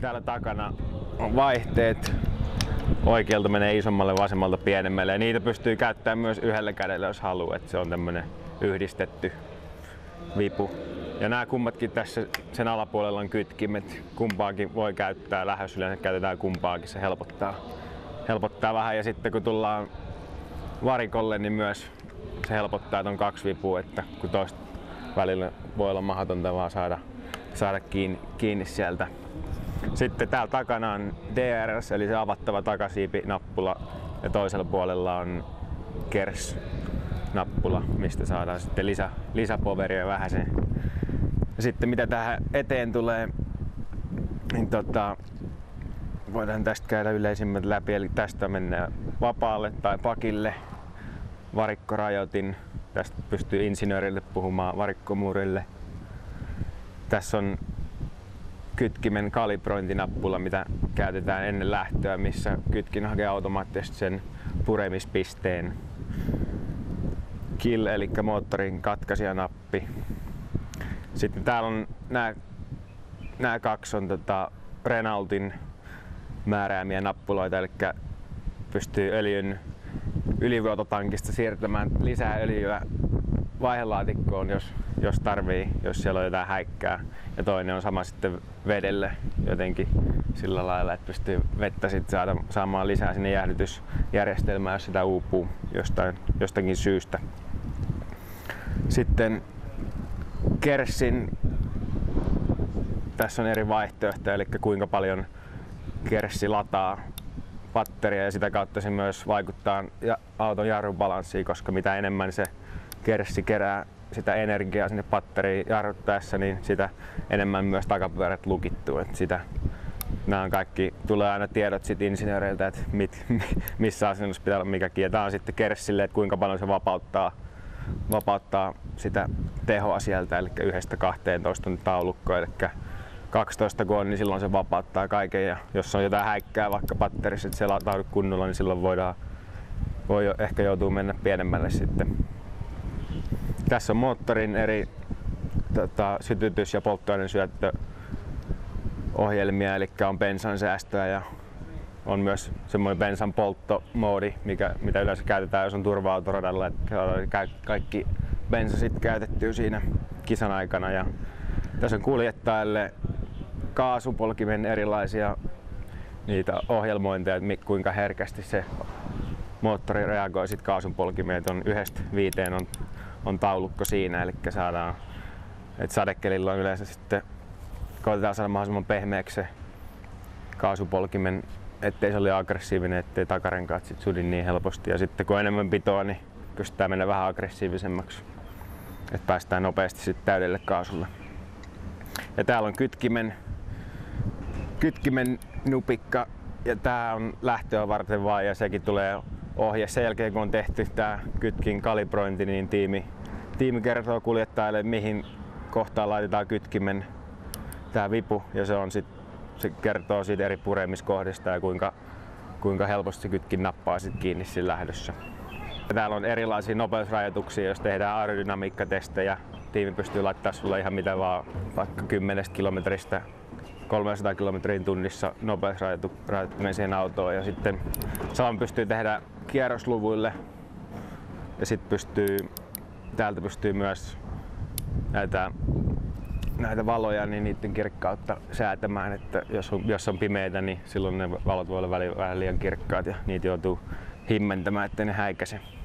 Täällä takana on vaihteet. Oikealta menee isommalle, vasemmalta pienemmälle ja niitä pystyy käyttämään myös yhdellä kädellä jos haluaa, että se on tämmönen yhdistetty vipu. Ja nämä kummatkin tässä sen alapuolella on kytkimet. Kumpaakin voi käyttää, lähes yleensä käytetään kumpaakin, se helpottaa vähän. Ja sitten kun tullaan varikolle, niin myös se helpottaa, että on 2 vipua, että kun toista välillä voi olla mahdotonta vaan saada kiinni sieltä. Sitten täällä takana on DRS eli se avattava takasiipinappula ja toisella puolella on KERS-nappula, mistä saadaan sitten lisäpoweria vähäsen. Ja sitten mitä tähän eteen tulee, niin voidaan tästä käydä yleisimmät läpi, eli tästä mennään vapaalle tai pakille, varikkorajoitin, tästä pystyy insinöörille puhumaan varikkomuurille. Tässä on kytkimen kalibrointinappula, mitä käytetään ennen lähtöä, missä kytkin hakee automaattisesti sen puremispisteen. Kill eli moottorin katkaisijanappi. Sitten täällä on nämä 2 on Renaultin määräämiä nappuloita, eli pystyy öljyn ylivuototankista siirtämään lisää öljyä vaihelaatikkoon, jos tarvii, jos siellä on jotain häikkää. Ja toinen on sama sitten vedelle jotenkin sillä lailla, että pystyy vettä sitten saamaan lisää sinne jäähdytysjärjestelmään, jos sitä uupuu jostakin syystä. Sitten KERSin, tässä on eri vaihtoehtoja, eli kuinka paljon KERSi lataa batteria ja sitä kautta se myös vaikuttaa auton jarrubalanssiin, koska mitä enemmän se KERSi kerää sitä energiaa sinne batteriin jarruttaessa, niin sitä enemmän myös takapyörät lukittuu. Nämä on kaikki, tulee aina tiedot sit insinööreiltä, että missä asennossa pitää olla mikäkin. Ja tämä on sitten KERSille, että kuinka paljon se vapauttaa sitä tehoa sieltä, eli 1–12 on taulukko, eli 12 kun on, niin silloin se vapauttaa kaiken. Ja jos on jotain häikkää vaikka batterissa, että se lataudu kunnolla, niin silloin voi ehkä joutua mennä pienemmälle sitten. Tässä on moottorin eri sytytys- ja polttoaineen syöttöohjelmia, eli on bensan säästöä ja on myös semmoinen bensan polttomoodi, mitä yleensä käytetään, jos on turva-autoradalla, että kaikki bensa sitten käytettyy siinä kisan aikana. Ja tässä on kuljettajille kaasupolkimen erilaisia niitä ohjelmointeja, että kuinka herkästi se moottori reagoi sit kaasunpolkimeen. 1–5 on taulukko siinä, eli saadaan, että sadekelillä on yleensä sitten koitetaan saada mahdollisimman pehmeäksi se kaasupolkimen, ettei se ole aggressiivinen, ettei takarenkaat sit sudi niin helposti. Ja sitten kun on enemmän pitoa, niin pystytään mennä vähän aggressiivisemmaksi, että päästään nopeasti sitten täydelle kaasulle. Ja täällä on kytkimen nupikka ja tää on lähtöä varten vaan ja sekin tulee ohje. Sen jälkeen kun on tehty tää kytkin kalibrointi, niin tiimi kertoo kuljettajille mihin kohtaan laitetaan kytkimen tää vipu ja se kertoo siitä eri puremiskohdista ja kuinka helposti se kytkin nappaa sit kiinni siinä lähdössä. Ja täällä on erilaisia nopeusrajoituksia, jos tehdään aerodynamiikkatestejä. Tiimi pystyy laittamaan sulle ihan mitä vaan, vaikka 10 kilometristä 300 kilometrin tunnissa nopeusrajoittimeen siihen autoon. Ja sitten saman pystyy tehdä kierrosluvuille. Ja sitten täältä pystyy myös näitä valoja, niin niiden kirkkautta säätämään. Että jos on pimeitä, niin silloin ne valot voi olla vähän liian kirkkaat ja niitä joutuu himmentämään, ettei ne häikäise.